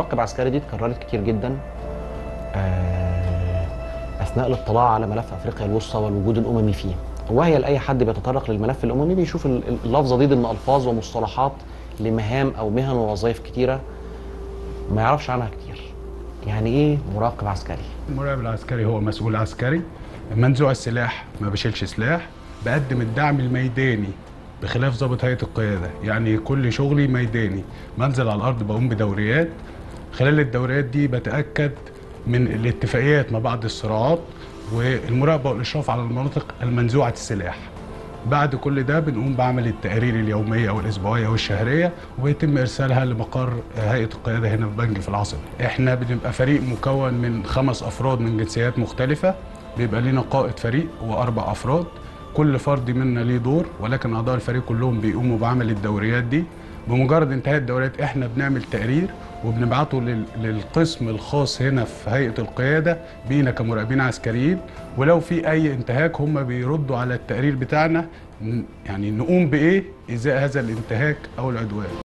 مراقب عسكري دي اتكررت كتير جدا اثناء الاطلاع على ملف افريقيا الوسطى والوجود الاممي فيه. وهي لاي حد بيتطرق للملف الاممي بيشوف اللفظه دي ضمن الفاظ ومصطلحات لمهام او مهن ووظائف كتيره ما يعرفش عنها كتير. يعني ايه مراقب عسكري؟ المراقب العسكري هو مسؤول عسكري منزوع السلاح، ما بشيلش سلاح، بقدم الدعم الميداني بخلاف ضابط هيئة القيادة. يعني كل شغلي ميداني، بنزل على الأرض بقوم بدوريات. خلال الدوريات دي بتأكد من الاتفاقيات ما بعد الصراعات والمراقبة والإشراف على المناطق المنزوعة السلاح. بعد كل ده بنقوم بعمل التقارير اليومية أو الأسبوعية أو الشهرية، ويتم إرسالها لمقر هيئة القيادة هنا في بنج في العاصمة. إحنا بنبقى فريق مكون من 5 أفراد من جنسيات مختلفة، بيبقى لنا قائد فريق و4 أفراد، كل فرد منا ليه دور، ولكن أعضاء الفريق كلهم بيقوموا بعمل الدوريات دي. بمجرد انتهاء الدوريات احنا بنعمل تقرير وبنبعته للقسم الخاص هنا في هيئة القيادة بينا كمراقبين عسكريين، ولو في أي انتهاك هم بيردوا على التقرير بتاعنا، يعني نقوم بإيه إزاء هذا الانتهاك أو العدوان.